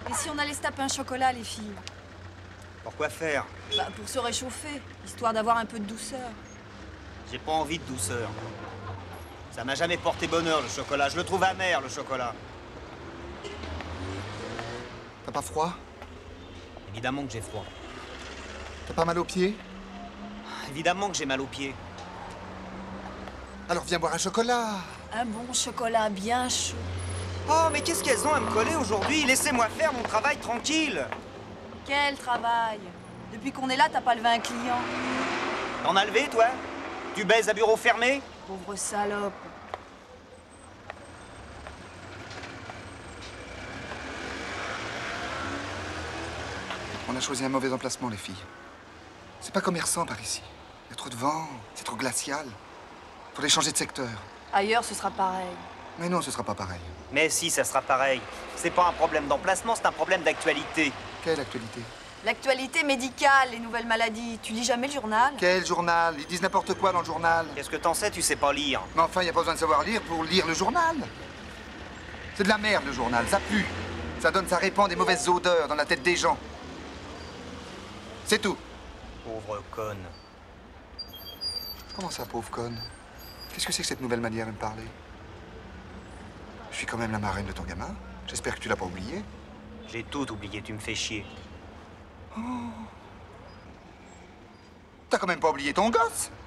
Et si on allait se taper un chocolat, les filles? Pourquoi faire? Bah, pour se réchauffer, histoire d'avoir un peu de douceur. J'ai pas envie de douceur. Ça m'a jamais porté bonheur, le chocolat. Je le trouve amer, le chocolat. T'as pas froid? Évidemment que j'ai froid. T'as pas mal aux pieds? Évidemment que j'ai mal aux pieds. Alors viens boire un chocolat. Un bon chocolat bien chaud. Oh, mais qu'est-ce qu'elles ont à me coller aujourd'hui? Laissez-moi faire mon travail tranquille. Quel travail! Depuis qu'on est là, t'as pas levé un client. T'en as levé, toi? Tu baises à bureau fermé? Pauvre salope. On a choisi un mauvais emplacement, les filles. C'est pas commerçant par ici. Il y a trop de vent, c'est trop glacial. Faudrait changer de secteur. Ailleurs, ce sera pareil. Mais non, ce sera pas pareil. Mais si, ça sera pareil. C'est pas un problème d'emplacement, c'est un problème d'actualité. Quelle actualité? L'actualité médicale, les nouvelles maladies. Tu lis jamais le journal? Quel journal? Ils disent n'importe quoi dans le journal. Qu'est-ce que t'en sais? Tu sais pas lire. Mais enfin, il n'y a pas besoin de savoir lire pour lire le journal. C'est de la merde, le journal. Ça pue. Ça répand des mauvaises odeurs dans la tête des gens. C'est tout. Pauvre conne. Comment ça, pauvre conne? Qu'est-ce que c'est que cette nouvelle manière de me parler? Je suis quand même la marraine de ton gamin. J'espère que tu l'as pas oublié. J'ai tout oublié, tu me fais chier. T'as quand même pas oublié ton gosse?